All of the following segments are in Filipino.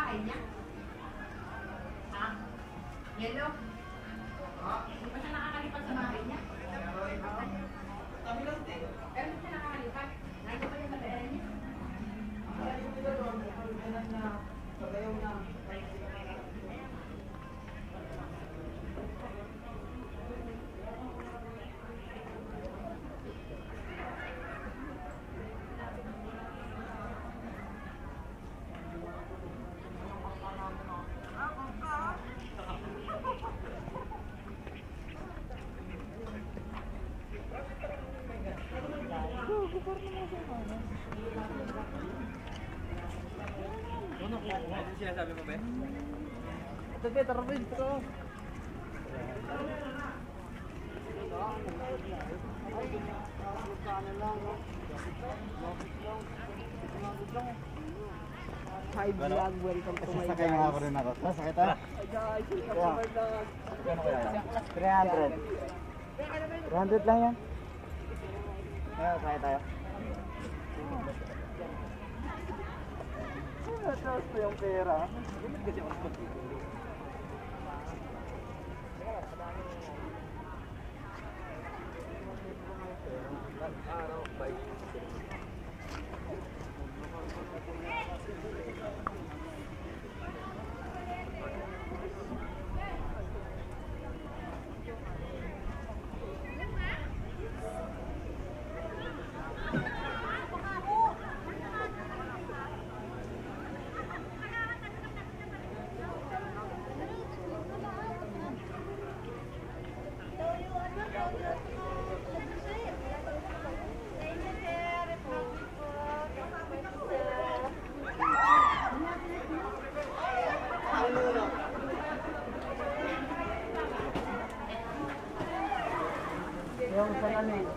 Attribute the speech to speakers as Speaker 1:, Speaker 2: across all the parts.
Speaker 1: bahay niya? Ha? Yellow? Hindi pa siya nakakalipat sa bahay niya? Pero hindi siya nakakalipat. Nandito pa yung madaan niya?
Speaker 2: Ano sinasabi mo ba?
Speaker 3: Ito ba, tarapin ito. Hi vlog, welcome to my
Speaker 4: Sasakay nga ako rin ako. Sasakay tayo.
Speaker 3: Hi guys, welcome to my vlog.
Speaker 4: Ano kaya yan? 300. 300 lang yan. Kaya sakay tayo. Natras ko yung pera.
Speaker 2: Araw, bike.
Speaker 4: Yung sa ano eh.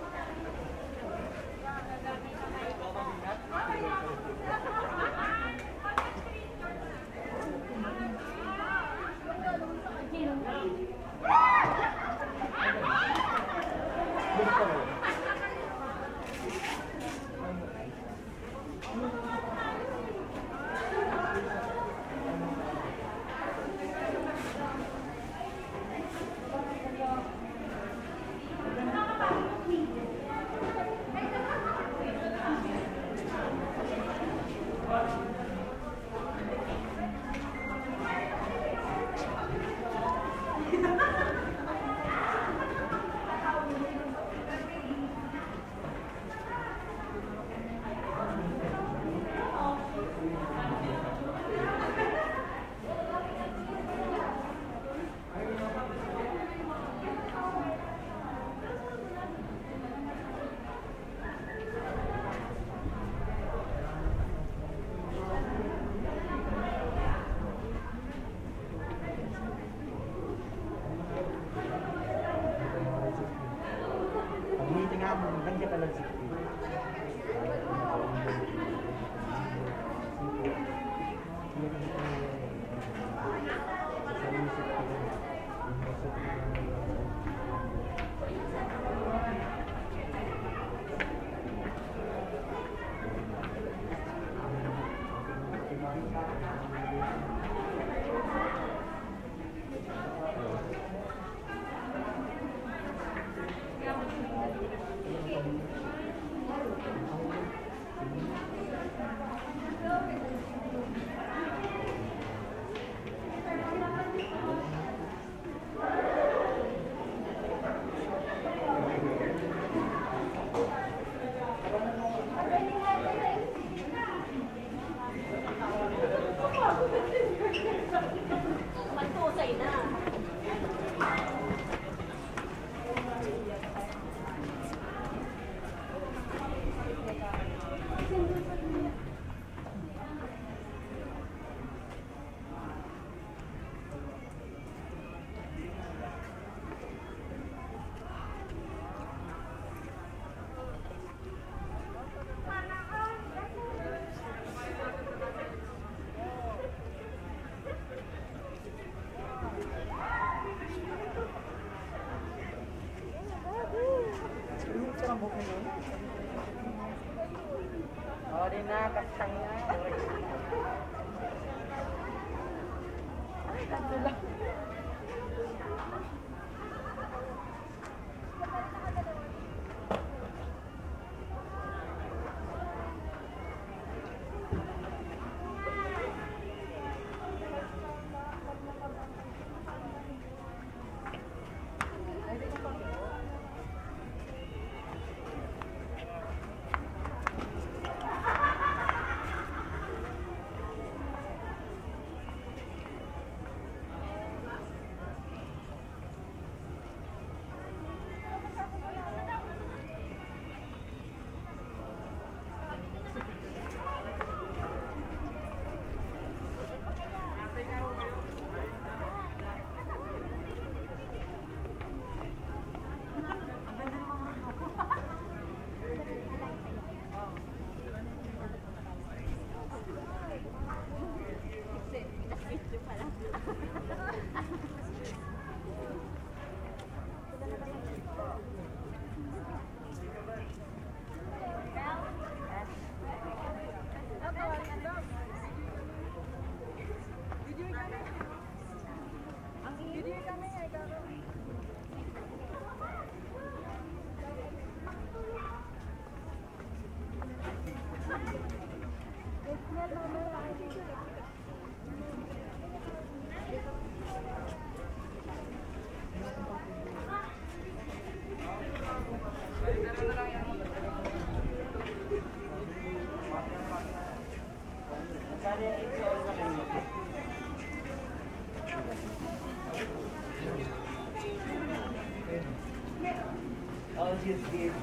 Speaker 4: All just give.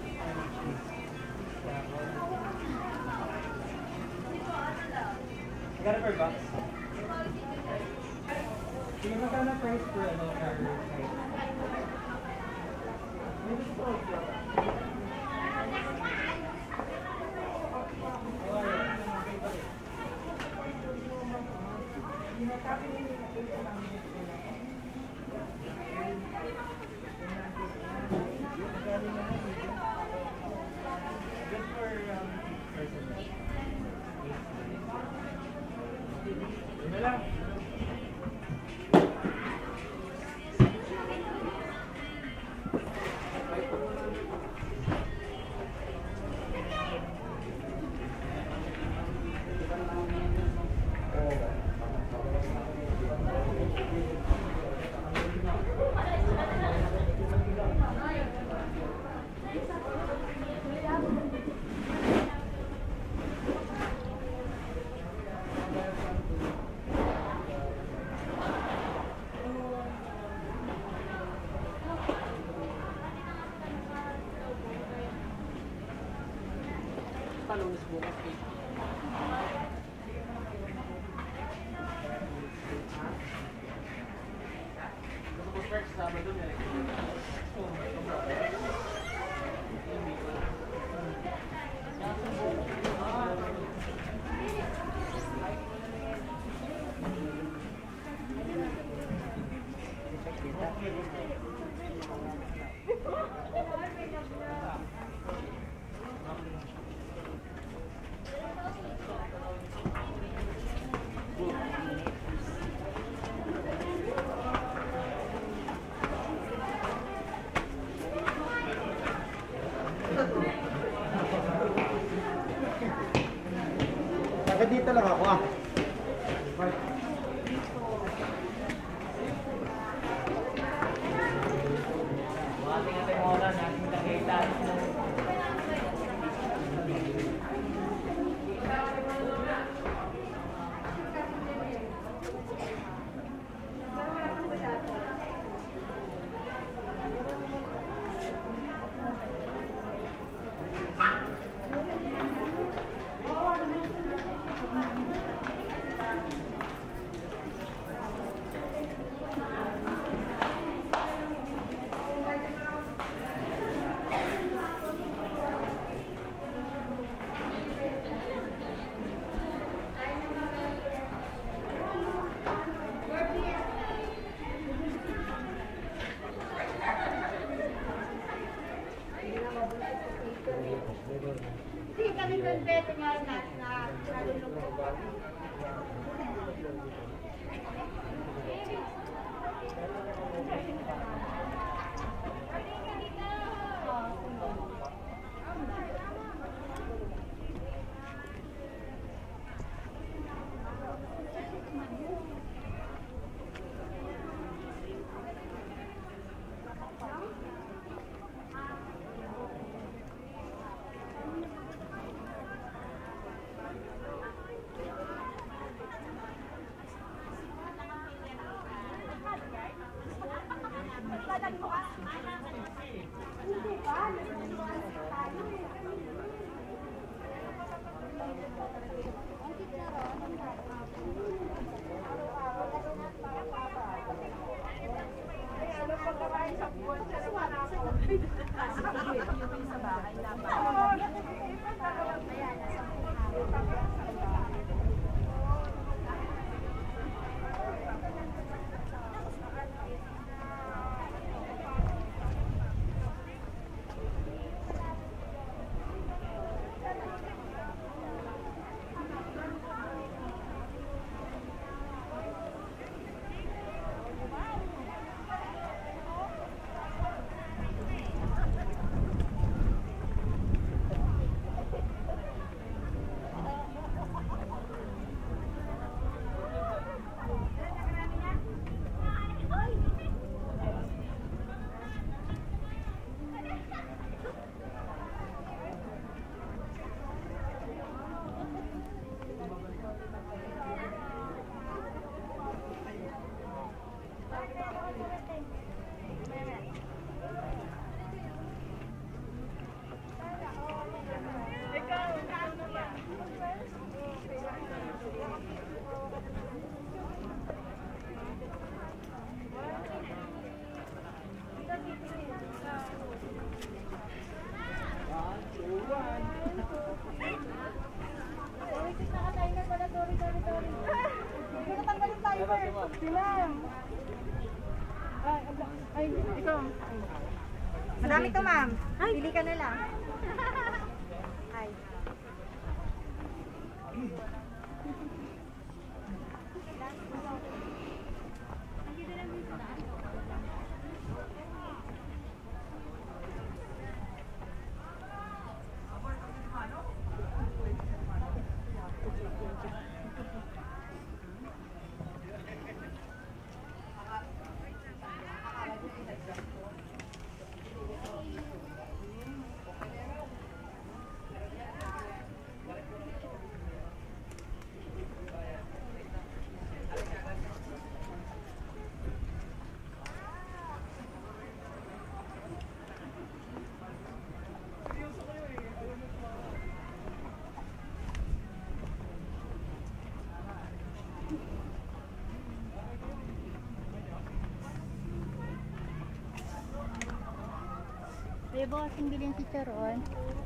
Speaker 4: Magkano per box? Sige, magkano price per ano?
Speaker 3: Palunos bukas eh. Gusto ko first Sabado na
Speaker 1: Si ma'am. Ay, ikaw. Madami to, ma'am. Pili ka na lang. Ay.
Speaker 5: May bossing bilhin si Charon.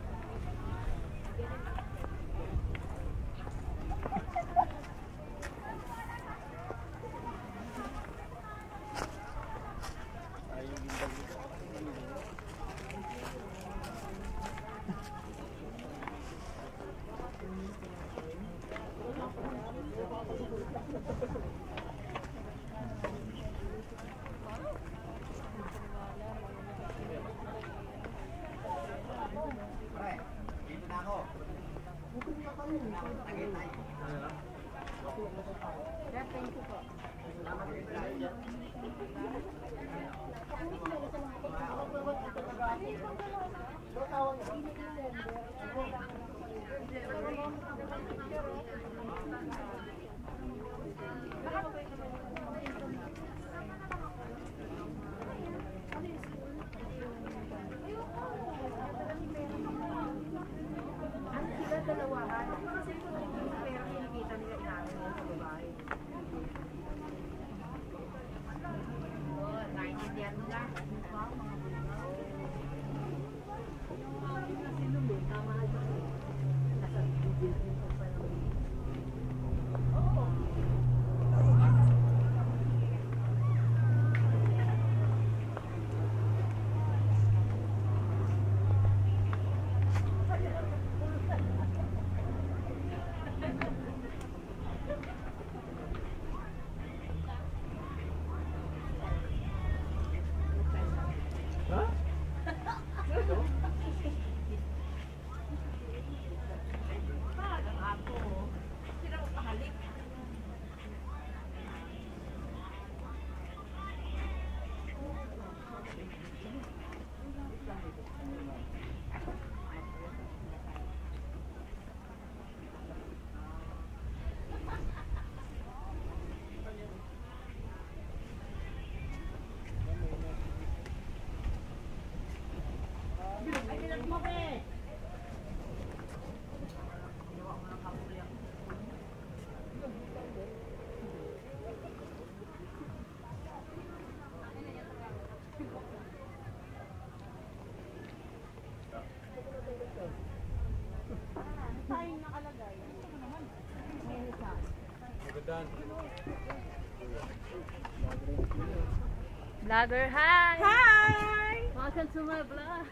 Speaker 1: Vlogger, hi! Hi! Welcome to my vlog.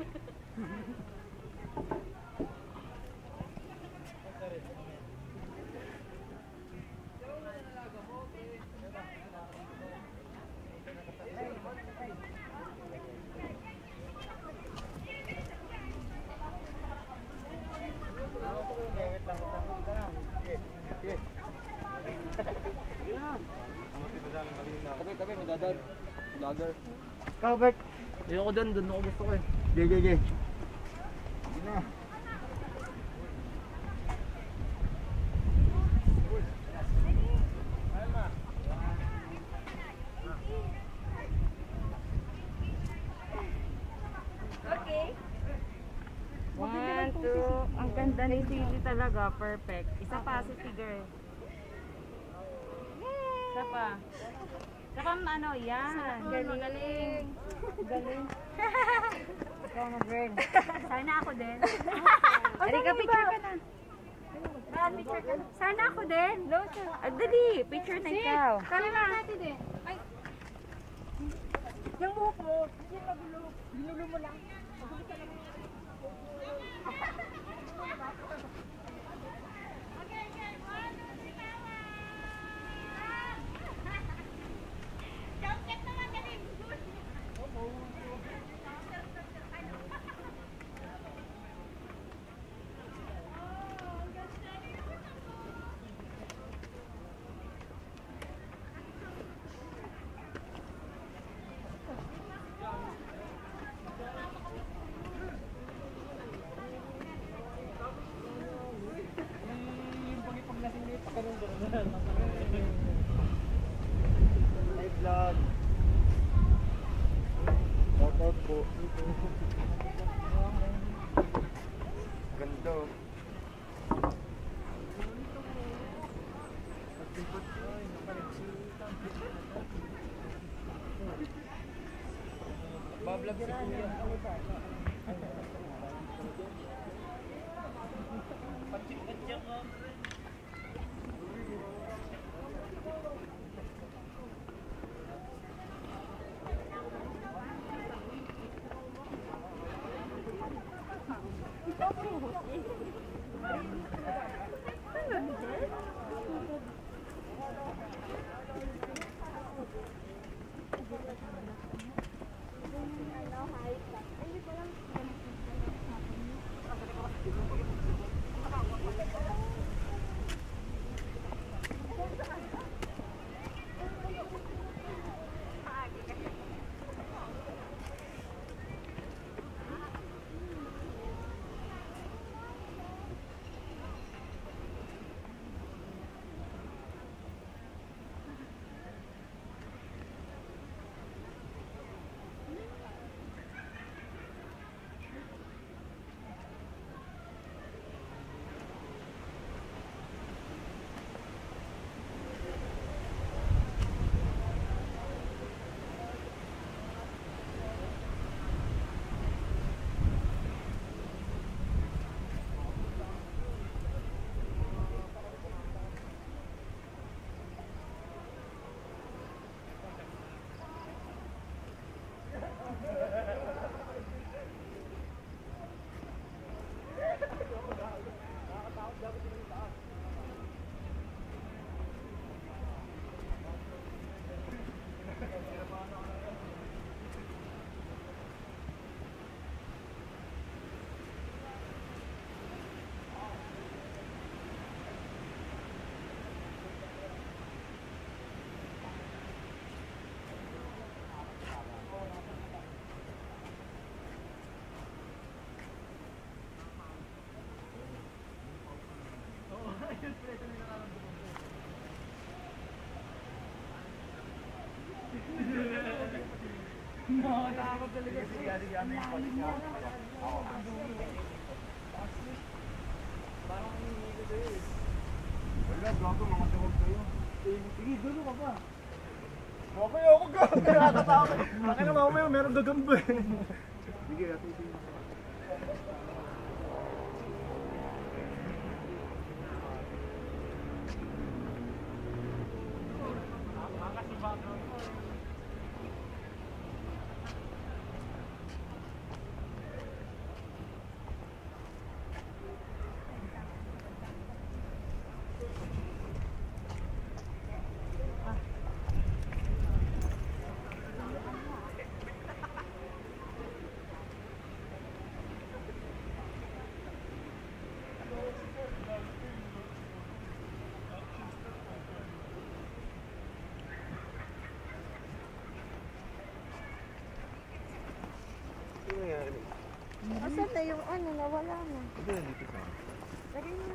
Speaker 2: Kami, madadad. Vlogger.
Speaker 4: Ikaw, Bert.
Speaker 2: Ayoko doon ako gusto ko eh.
Speaker 4: Sige. Sige na.
Speaker 1: Okay. 1, 2. Ang ganda ni Sili talaga. Perfect. Isa pa si Tigger. Isa pa. Saka ano, yan. Galing. Ikaw mag-girl. Sana ako din. Halika, picture ka na.
Speaker 5: Picture ka.
Speaker 6: Sana ako din. Dali, picture na ikaw.
Speaker 5: Tara na natin din. Ay. Yung buhok mo, yung magulo. Ginulo mo lang.
Speaker 4: Live vlog. Shoutout po. Ganda.
Speaker 2: Bablog si Kuya.
Speaker 4: Nakakatakot talaga. Sige, ano yung palik mo?
Speaker 2: Parang hindi ko sa'yo eh.
Speaker 4: Wala, gago, mga dawag kayo.
Speaker 2: Sige, dulo ka pa.
Speaker 4: Okay, ako gago. Nakakatakot. Bakit na mamaya, meron gagamba eh. Sige, atusin mo.
Speaker 6: Asan na yung ano, nawala na.
Speaker 4: Ito na dito pa.
Speaker 6: Lagay mo na.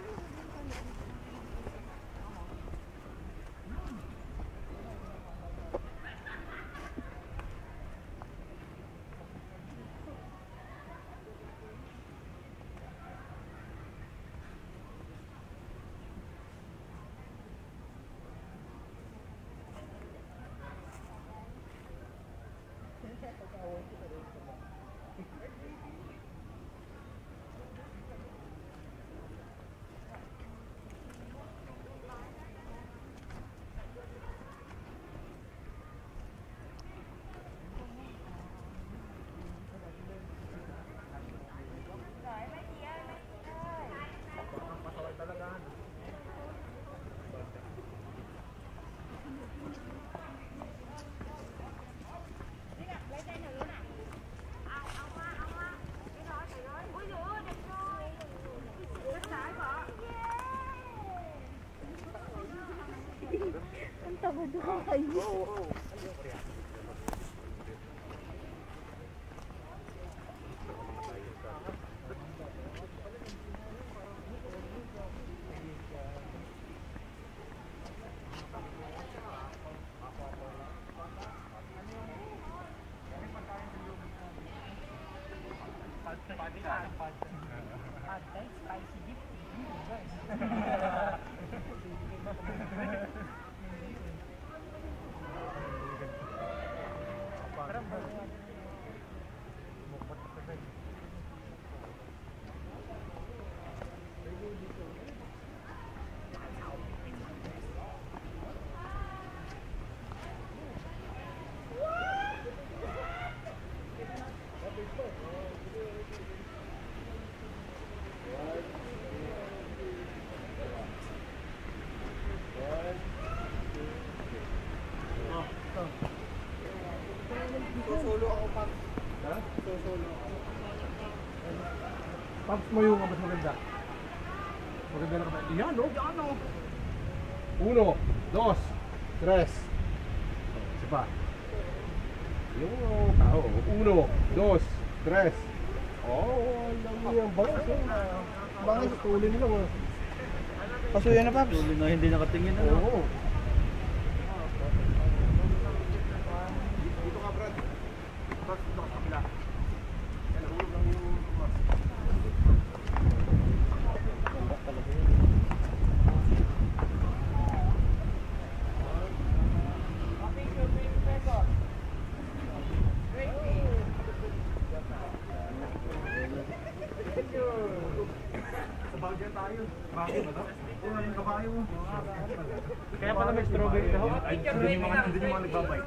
Speaker 6: Ang tamad ako kayo.
Speaker 2: Solo ako, Paps. Ha? Solo ako. Paps mo yung mas maganda. Maganda na kamay. Yan, no? Yan, no? 1, 2, 3. Isa pa. Yung tao. 1, 2, 3. Oh, alam mo yung bangis. Bangis, tuloy nila mo.
Speaker 4: Pasuyo na, Paps.
Speaker 2: Tuloy na hindi nakatingin. Oo. Dito ka, Brad. Brad, dito ka sa kabila. Yan, hulog lang yung mas. Sa bagay tayo. Bagay ba ito? Oo, yung kabayo mo. Kaya pala may strawberry daw. Ay, hindi yung mga nagbabay.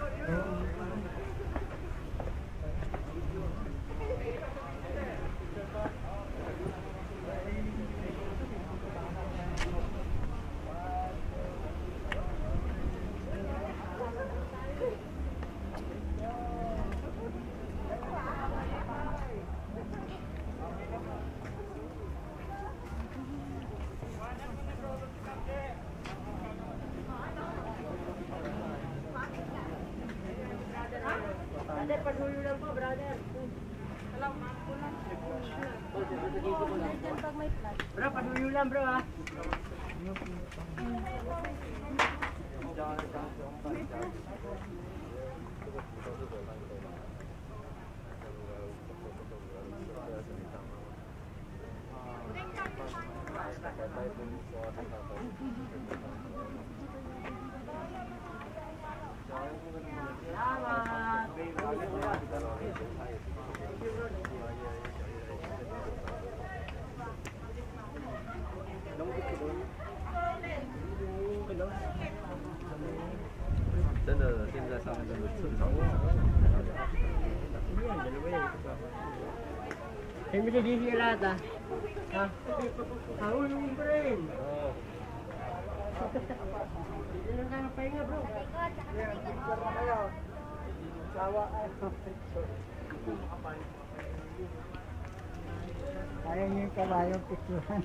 Speaker 5: Bro, panuyo lang bro ha. Kami nagiging lahat ah. Ha? Ako yung friend. Oo. Dito lang tayo pahinga bro.
Speaker 4: Yan, picture na kayo. Sawa ay. Kaya niyo yung kabayong picturean.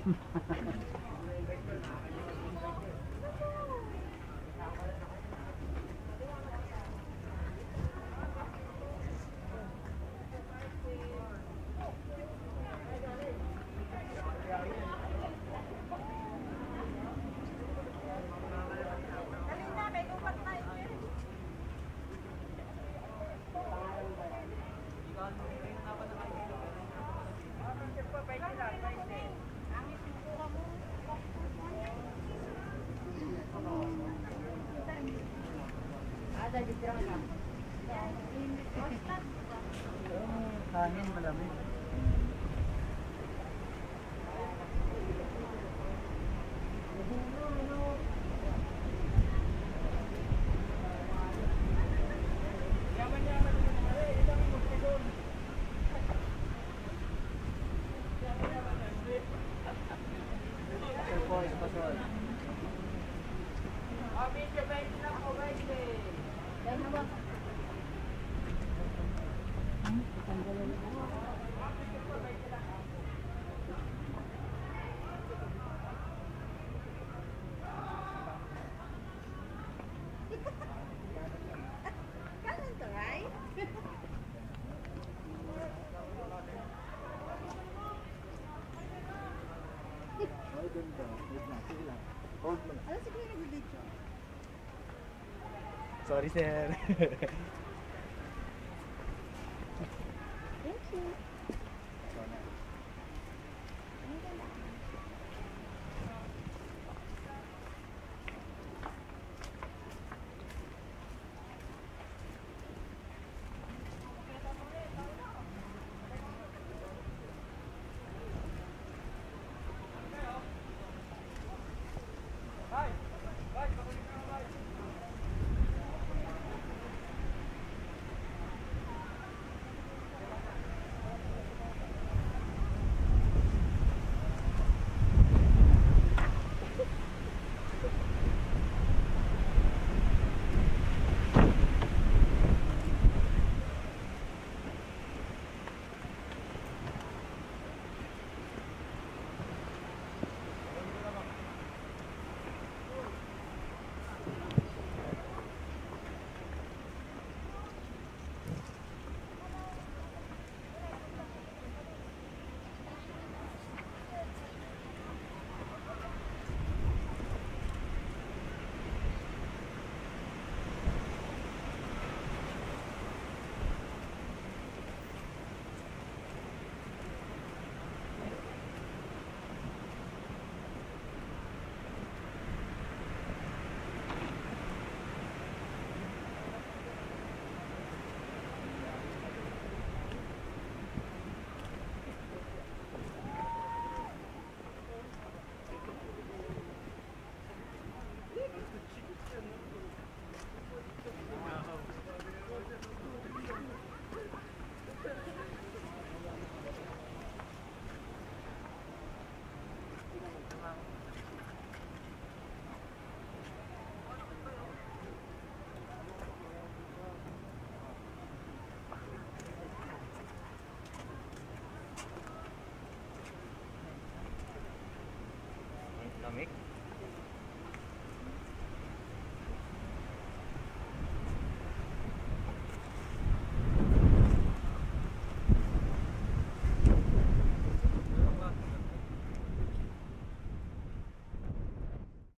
Speaker 4: Hangin malamig. Ito, wait na, sige lang. Hold mo na.
Speaker 1: Ano sige nag-video?
Speaker 4: Sorry, sir.
Speaker 1: Thank you.